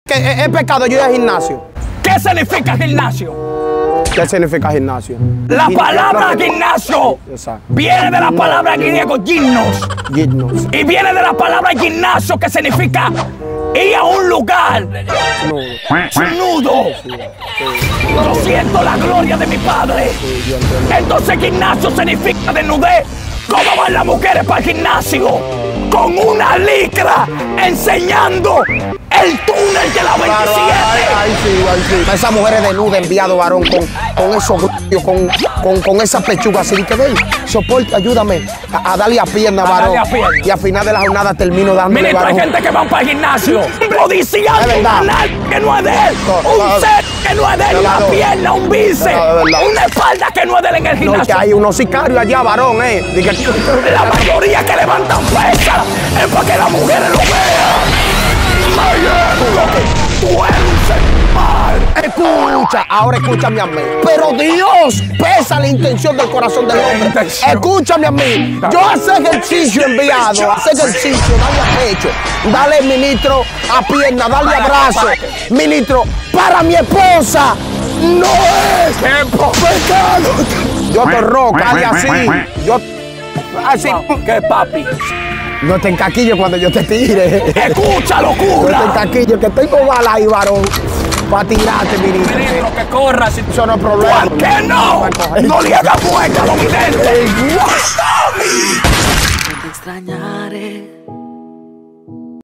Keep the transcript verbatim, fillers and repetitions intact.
¿Es, es pecado yo ir al gimnasio? ¿Qué significa gimnasio? ¿Qué significa gimnasio? La palabra gimnasio viene de la palabra griego gimnos. Gimnos. Y viene de la palabra gimnasio, que significa ir a un lugar nudo. Yo siento la gloria de mi Padre. Entonces gimnasio significa desnudez. ¿Cómo van las mujeres para el gimnasio? Con una licra enseñando el túnel de la veintisiete. Ay, ay, sí, ay, sí. Esa mujer es desnuda, enviado, varón, con, con esos glúteos, con, con, con esa pechuga así. Que ven, soporte, ayúdame a, a darle a pierna, varón. Y al final de la jornada termino dándole, Ministro, varón. hay gente que va para el gimnasio codiciando un canal que no es de él, No, un no, ser que no es de él, no, una no, pierna, un bíceps, no, no, no. una espalda que no es de él en el No, que gimnasio. hay unos sicarios allá, varón, eh. De que... La mayoría que levantan pesas es para que las mujeres lo vean. Lo que tú eres un ser mal. Escucha, ahora escúchame a mí. Pero Dios pesa la intención del corazón del hombre. Escúchame a mí. Yo hace ejercicio, enviado. Hace ejercicio, dale a pecho. Dale, ministro, a pierna, dale abrazo. Ministro, para mi esposa no es pecado. Yo te roco, dale así. Yo así. ¿Qué, papi? No te encaquilles cuando yo te tire. Escucha, No te locura. encaquilles, que tengo bala ahí, varón. Para tirarte, ministro. Ministro, que corra. Si Eso no es problema. ¿Por qué no? No le hagas muerte a los videntes. Te extrañaré.